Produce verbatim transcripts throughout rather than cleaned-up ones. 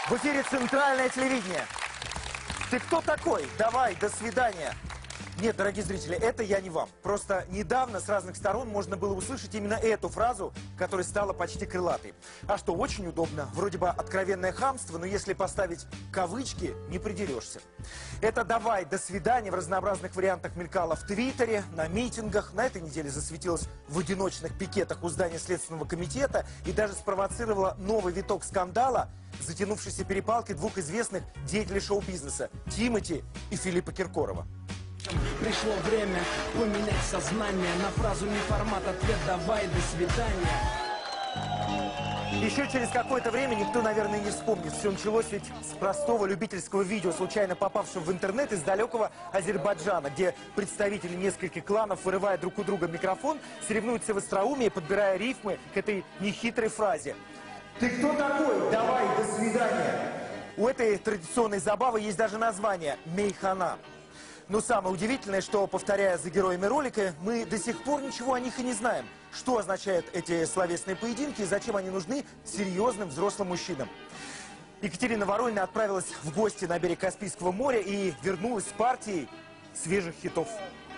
В эфире «Центральное телевидение». Ты кто такой? Давай, до свидания. Нет, дорогие зрители, это я не вам. Просто недавно с разных сторон можно было услышать именно эту фразу, которая стала почти крылатой. А что, очень удобно. Вроде бы откровенное хамство, но если поставить кавычки, не придерешься. Это «давай, до свидания» в разнообразных вариантах мелькало в Твиттере, на митингах. На этой неделе засветилось в одиночных пикетах у здания Следственного комитета и даже спровоцировало новый виток скандала, затянувшейся перепалки двух известных деятелей шоу-бизнеса – Тимати и Филиппа Киркорова. Пришло время поменять сознание на фразу не формат ответ «давай, до свидания». Еще через какое-то время никто, наверное, не вспомнит. Все началось ведь с простого любительского видео, случайно попавшего в интернет из далекого Азербайджана, где представители нескольких кланов, вырывая друг у друга микрофон, соревнуются в остроумии, подбирая рифмы к этой нехитрой фразе. «Ты кто такой? Давай, до свидания!» У этой традиционной забавы есть даже название «Мейхана». Но самое удивительное, что, повторяя за героями ролика, мы до сих пор ничего о них и не знаем. Что означают эти словесные поединки и зачем они нужны серьезным взрослым мужчинам. Екатерина Воронина отправилась в гости на берег Каспийского моря и вернулась с партией свежих хитов.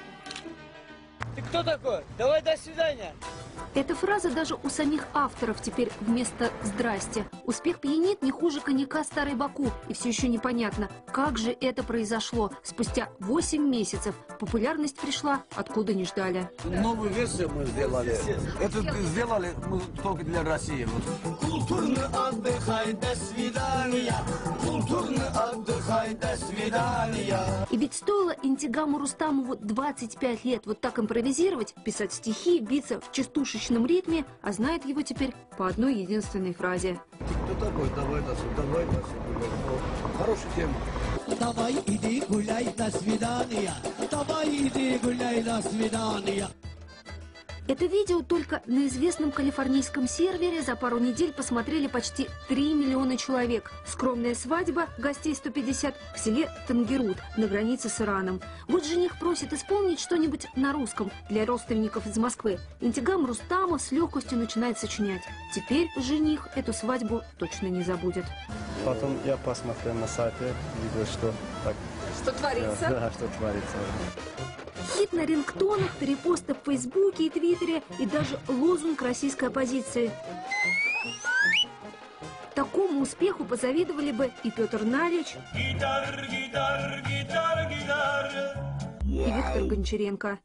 Ты кто такой? Давай, до свидания. Эта фраза даже у самих авторов теперь вместо «здрасте». Успех пьянит не хуже коньяка «Старый Баку». И все еще непонятно, как же это произошло. Спустя восемь месяцев популярность пришла, откуда не ждали. Новую версию мы сделали. Это сделали мы только для России. Культурный отдыхай, до свидания. Культурный отдыхай, до свидания. И ведь стоило Интигаму Рустамову двадцать пять лет вот так импровизировать, писать стихи, биться в частушечном ритме, а знает его теперь по одной единственной фразе. Кто такой? Давай, до свидания. Давай, до свидания. Хорошая тема. Давай, иди гуляй, до свидания. Давай, иди гуляй, до свидания. Это видео только на известном калифорнийском сервере за пару недель посмотрели почти три миллиона человек. Скромная свадьба, гостей сто пятьдесят, в селе Тангерут, на границе с Ираном. Вот жених просит исполнить что-нибудь на русском для родственников из Москвы. Интигам Рустамов с легкостью начинает сочинять. Теперь жених эту свадьбу точно не забудет. Потом я посмотрел на сайте, видел, что так... Что творится? Да, да, что творится. Хит на рингтонах, перепосты в Фейсбуке и Твиттере и даже лозунг российской оппозиции. Такому успеху позавидовали бы и Петр Налич, Гитар, гитар, гитар, гитар. и Виктор Гончаренко.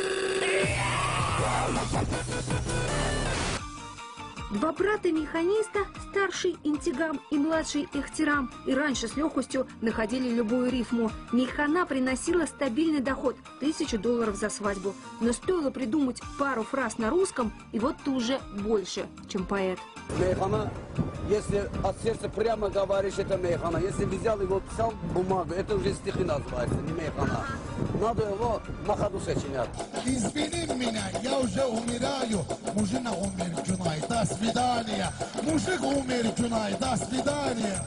Два брата-механиста, старший Интигам и младший Ихтирам, и раньше с легкостью находили любую рифму. Мейхана приносила стабильный доход – тысячу долларов за свадьбу. Но стоило придумать пару фраз на русском, и вот ты уже больше, чем поэт. Мейхана, если от сердца прямо говоришь, это мейхана. Если взял его, писал бумагу, это уже стихи называется, не мейхана. Надо его на ходу сочинять. Извини меня, я уже умираю. Мужчина умер, Джунай, до свидания. Мужик умер, Джунай, до свидания.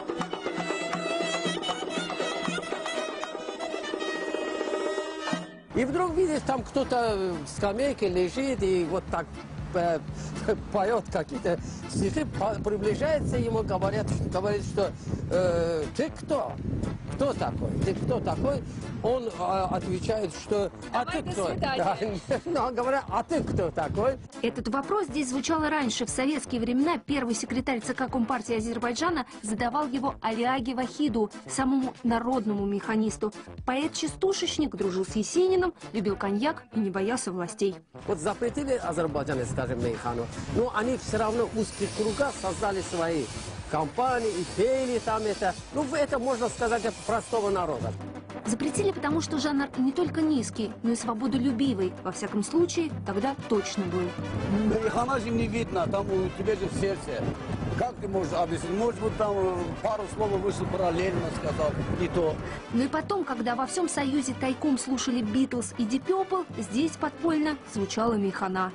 И вдруг видишь, там кто-то в скамейке лежит и вот так э, поет какие-то стихи, приближается ему, говорят, говорит, что э, ты кто? Кто такой? Ты кто такой? Он э, отвечает, что а Давай, ты до кто? свидания. Да, ну, говорят, а ты кто такой? Этот вопрос здесь звучал раньше. В советские времена первый секретарь ЦК Компартии Азербайджана задавал его Алиаге Вахиду, самому народному механисту. Поэт-частушечник дружил с Есениным, любил коньяк и не боялся властей. Вот запретили Азербайджане, скажем, мейхану, но они все равно в узких кругах создали свои компании и пели там это. Ну, это можно сказать от простого народа. Запретили, потому что жанр не только низкий, но и свободолюбивый. Во всяком случае, тогда точно был. Мейхана же не видно, там у тебя же в сердце. Как ты можешь объяснить? Может быть, там пару слов вышел параллельно, сказал, не то. Ну и потом, когда во всем Союзе тайком слушали Битлз и Deep Purple, здесь подпольно звучала мейхана.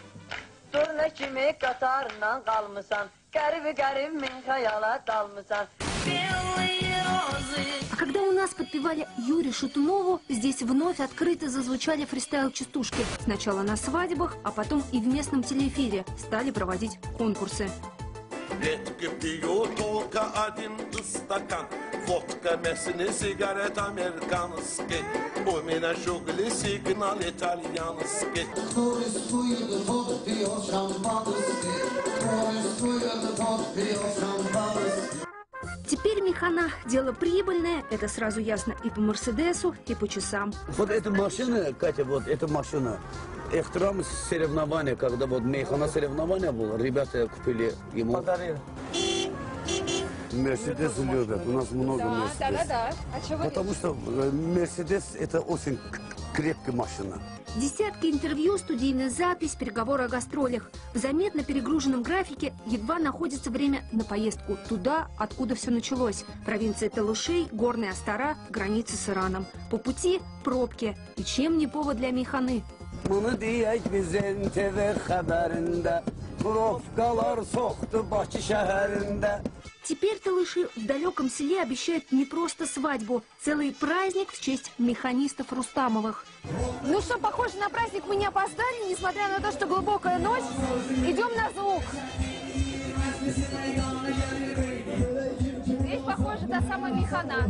А когда у нас подпевали Юрию Шатунову, здесь вновь открыто зазвучали фристайл-частушки. Сначала на свадьбах, а потом и в местном телеэфире стали проводить конкурсы. Редко пью только один стакан. Водка, мясо, сигарет американский. У меня жугли, сигнал итальянский. Кто рискует, тот пьет шампанский. Кто рискует, тот пьет шампанский. Теперь механа – дело прибыльное, это сразу ясно и по Мерседесу, и по часам. Вот эта машина, Катя, вот эта машина, экстрем соревнования, когда вот механа соревнования было, ребята купили ему. Подарил. Мерседес любят, у нас много Мерседес. Да, да, да. А чего вы Потому что Мерседес это очень крепкая машина. Десятки интервью, студийная запись, переговоры о гастролях. В заметно перегруженном графике едва находится время на поездку туда, откуда все началось. Провинция Талушей, горная Астара, граница с Ираном. По пути пробки. И чем не повод для механы? Теперь талыши в далеком селе обещают не просто свадьбу, целый праздник в честь механистов Рустамовых. Ну что, похоже на праздник, мы не опоздали, несмотря на то, что глубокая ночь. Идем на звук. Здесь, похоже, та самая механа.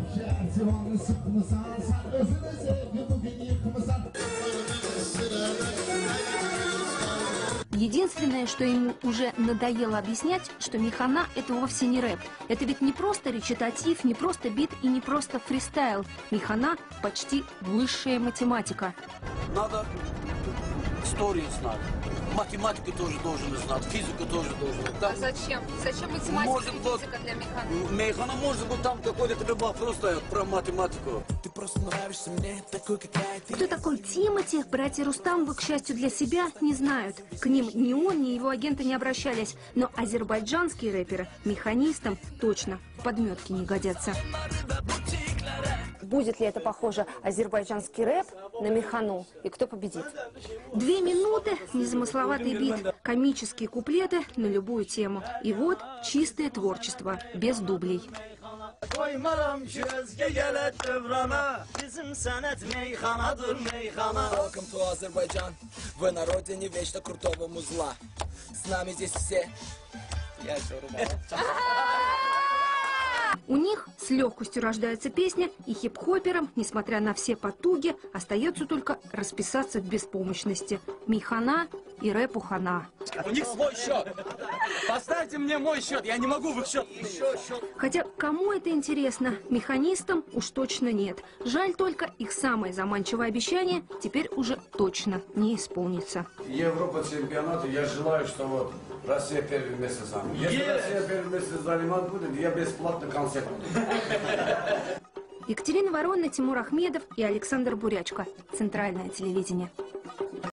Единственное, что ему уже надоело объяснять, что механа – это вовсе не рэп. Это ведь не просто речитатив, не просто бит и не просто фристайл. Механа – почти высшая математика. Надо историю знать. Математику тоже должен знать, физику тоже должен знать. А зачем? Зачем математика может, и вот, физика для механы? Механа, может быть, там какой-то тебе вопрос дает про математику. Ты просто нравишься мне, такой, какая ты. Кто такой Тимати, братья Рустамовы, к счастью для себя, не знают. К ним ни он, ни его агенты не обращались. Но азербайджанские рэперы механистам точно в подметки не годятся. Будет ли это похоже, азербайджанский рэп на механу? И кто победит? Две минуты, незамысловатый бит, комические куплеты на любую тему. И вот чистое творчество, без дублей. Koymaram ki özge gelet devrana. Bizim senet meyhanadır meyhana. Welcome to Azerbaijan. Вы на родине вечно крутого музла. С нами здесь все. Я все рубал. У них с легкостью рождается песня, и хип-хоперам, несмотря на все потуги, остается только расписаться в беспомощности. Механа и рэпу хана. У них свой счет. Поставьте мне мой счет, я не могу в их счет. Еще счет. Хотя кому это интересно, механистам уж точно нет. Жаль только, их самое заманчивое обещание теперь уже точно не исполнится. Европа чемпионата, я желаю, что вот Россия первое место займет. Если Россия первое место занимать будет, я бесплатно концерт. Екатерина Воронина, Тимур Ахмедов и Александр Бурячко. Центральное телевидение.